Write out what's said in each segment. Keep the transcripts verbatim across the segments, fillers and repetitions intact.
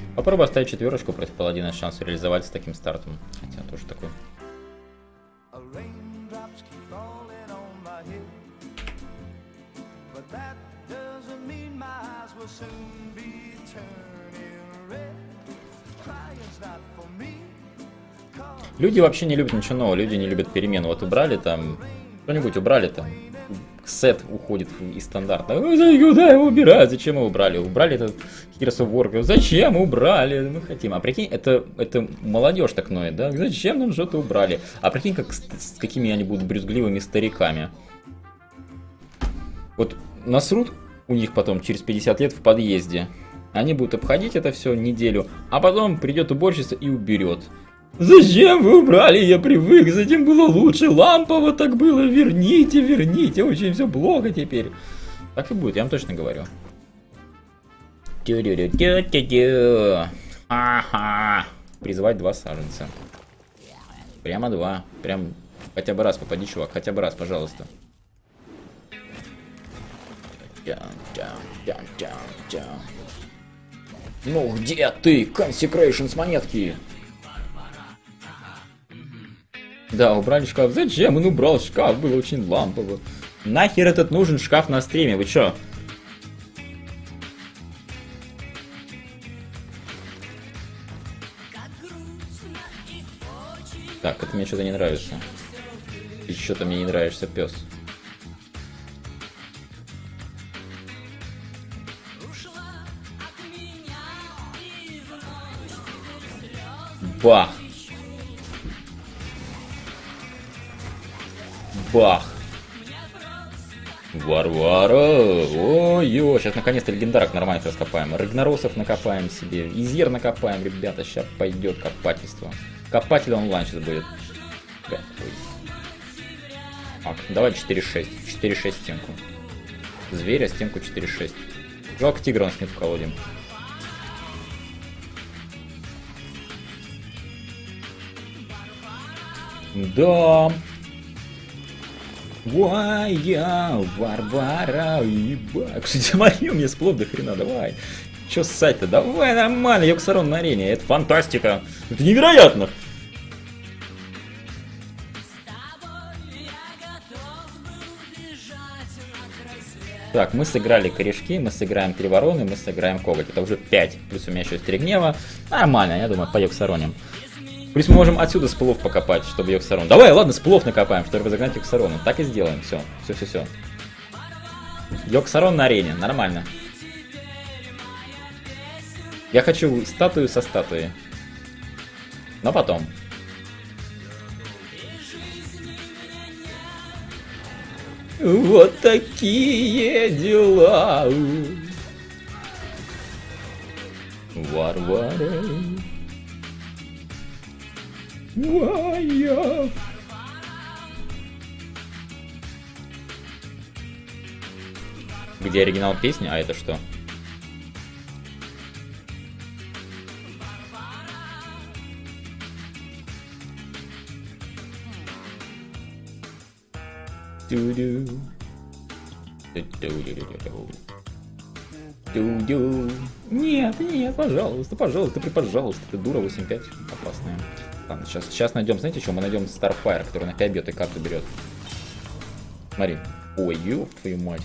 Попробуй оставить четверочку против паладина, шанс реализовать с таким стартом. Хотя тоже такой. Люди вообще не любят ничего нового, люди не любят перемен. Вот убрали там, что-нибудь убрали там, сет уходит из стандарта. Куда его убирают? Зачем его убрали? Убрали этот Heroes of War. Зачем убрали? Мы хотим. А прикинь, это, это молодежь так ноет, да? Зачем нам что-то убрали? А прикинь, как с, с какими они будут брюзгливыми стариками. Вот насрут у них потом через пятьдесят лет в подъезде. Они будут обходить это все неделю, а потом придет уборщица и уберет. Зачем вы убрали? Я привык, затем было лучше. Лампово так было. Верните, верните. Очень все плохо теперь. Так и будет, я вам точно говорю. Ага. Призывать два саженца. Прямо два. Прям хотя бы раз попади, чувак. Хотя бы раз, пожалуйста. Ну где ты? Consecration с монетки. Да, убрали шкаф. Зачем он убрал шкаф? Было очень лампово. Нахер этот нужен шкаф на стриме? Вы чё? Так, это мне что-то не нравится. И что-то мне не нравишься, пес. Бах! Бах! Варвара! Ой-ой, сейчас наконец-то легендарок нормальных раскопаем. Рагнаросов накопаем себе. Изер накопаем, ребята. Сейчас пойдет копательство. Копатель онлайн сейчас будет. Так, давай четыре шесть. четыре шесть стенку. Зверя, стенку четыре шесть. Жалко, тигра у нас нет в колоде. Да. Ой, я Варвара, ебать. Кстати, смотри, у меня сплов до хрена, давай. Чё ссать-то? Давай, нормально, Йоксарон на арене, это фантастика. Это невероятно. Так, мы сыграли корешки, мы сыграем три вороны, мы сыграем коготь. Это уже пять. Плюс у меня еще есть три гнева. Нормально, я думаю, по Йоксароним. Плюс мы можем отсюда с плов покопать, чтобы Йоксарон. Давай, ладно, с плов накопаем, чтобы разогнать Йоксарону. Так и сделаем, все, все, все, все. Йоксарон на арене, нормально. Я хочу статую со статуей. Но потом. Вот такие дела. Варвара. Моя. Где оригинал песни? А это что? Ду-ду. Ду-ду-ду-ду-ду. Ду-ду. Нет, нет, пожалуйста, пожалуйста, пожалуйста. Ты дура, восемь пять. Опасная. Ладно, сейчас, сейчас найдем, знаете что? Мы найдем Starfire, который на пять бьет и карту берет. Смотри. Ой, ёб твою мать.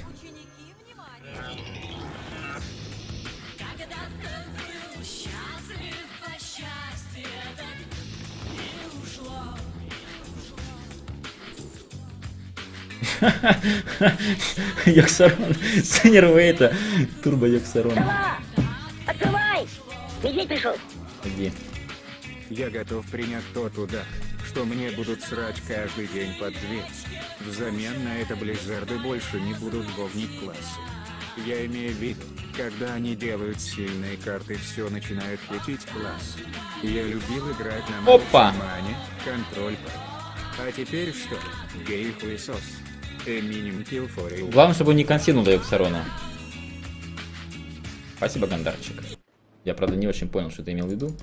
Йоксарон. Сенервейта. Турбо Йоксарон. Открывай! Медведь пришел. Иди. Я готов принять тот удар, что мне будут срать каждый день под дверь. Взамен на это Близзарды больше не будут говнить классы. Я имею в виду, когда они делают сильные карты, все начинает хитить класс. Я любил играть на Опа! мане, контроль. А теперь что? Гей-хуесос. Эминим kill for you. Главное, чтобы он не консинул до Йоксарона. Спасибо, Гандарчик. Я, правда, не очень понял, что ты имел в виду.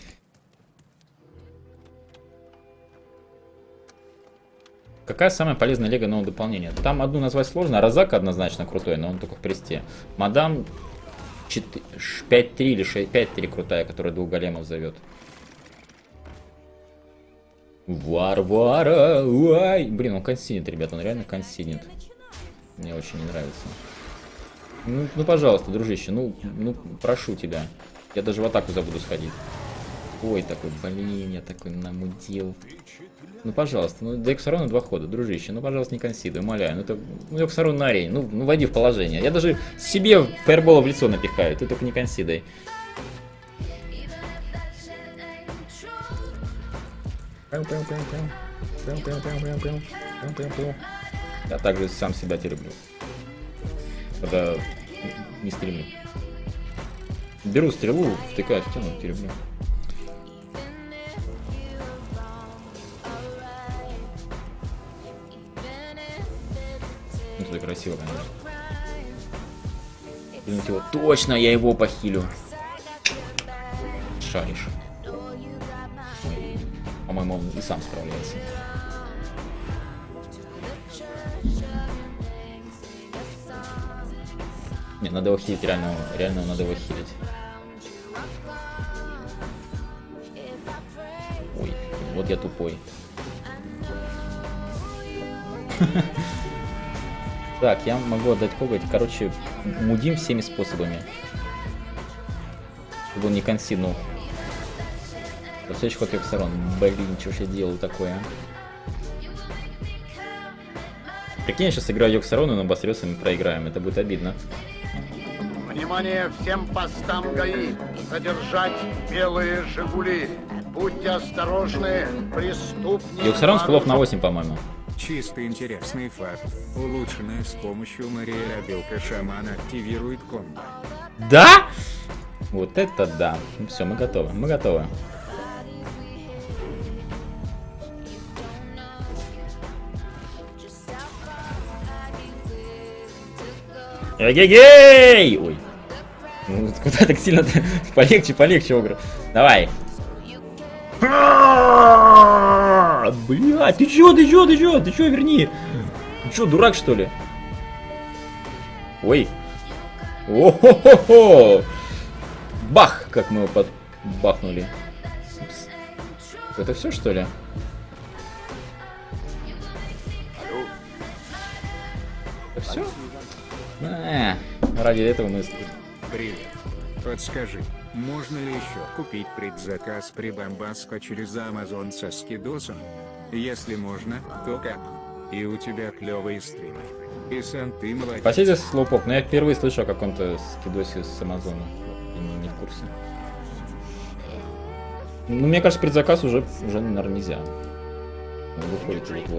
Какая самая полезная лего нового дополнения? Там одну назвать сложно, а Розак однозначно крутой, но он только в престе. Мадам пять три или пять три крутая, которая двух големов зовет. Варвара! Уай! Блин, он консинит, ребят, он реально консинит. Мне очень не нравится. Ну, ну, пожалуйста, дружище, ну, ну, прошу тебя. Я даже в атаку забуду сходить. Ой, такой, блин, я такой намудил. Ну, пожалуйста, ну, до Эксарона два хода, дружище, ну, пожалуйста, не консидуй, умоляю. Ну, это, ну, Эксарон на арене, ну, ну, войди в положение. Я даже себе фаербола в лицо напихаю, ты только не консидай. Я также сам себя тереблю, когда не стримлю. Беру стрелу, втыкаю в тему, тереблю. Ну, это красиво, конечно. Блин, его. Точно, я его похилю. Шаришь. По-моему, он и сам справляется. Не, надо его хилить, реально, реально надо его хилить. Ой, вот я тупой. Так, я могу отдать коготь. Короче, мудим всеми способами. Чтобы он не консинул. В следующий ход Эксарон. Блин, что ж я делал такое, а? Прикинь, я сейчас играю Йоксарону, но Басрёсами проиграем. Это будет обидно. Внимание всем постам ГАИ! Задержать белые «Жигули». Будьте осторожны, преступники... Йоксарон с фулов на восемь, по-моему. Чисто интересный факт. Улучшенная с помощью Мария Белка Шамана активирует комбо. Да? Вот это да. Ну, все, мы готовы. Мы готовы. Эгегей! Ой. Ну, куда так сильно? Полегче, полегче, Огр. Давай. Бля, ты чё, ты чё, ты чё, ты чё, верни. Ты чё, дурак, что ли? Ой. О-хо-хо-хо. Бах, как мы его подбахнули. Упс. Это все, что ли? Это все? А, ради этого мы... Привет. Подскажи, можно ли еще купить предзаказ Прибамбаска через Amazon со скидосом? Если можно, то как? И у тебя клевые стримы. И сам ты молодец. Спасибо за слоупок, но я впервые слышу о каком-то скидосе с Амазона. Я не, не в курсе. Ну, мне кажется, предзаказ уже, уже наверное, нельзя. Он выходит вот-вот.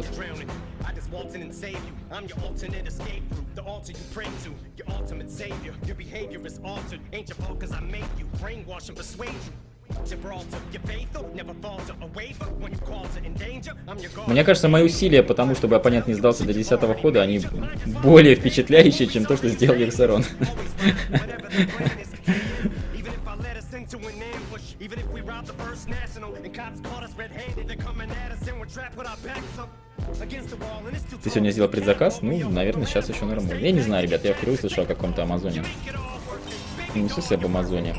Мне кажется, мои усилия по тому, чтобы оппонент не сдался до десятого хода, они более впечатляющие, чем то, что сделал Йоксарон. Ты сегодня сделал предзаказ? Ну, наверное, сейчас еще нормально. Я не знаю, ребят, я впервые слышал о каком-то Амазоне. Не слышал об Амазоне.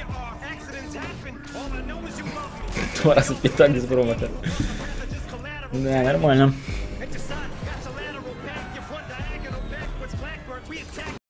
Два раза пятак без промота. Да, нормально.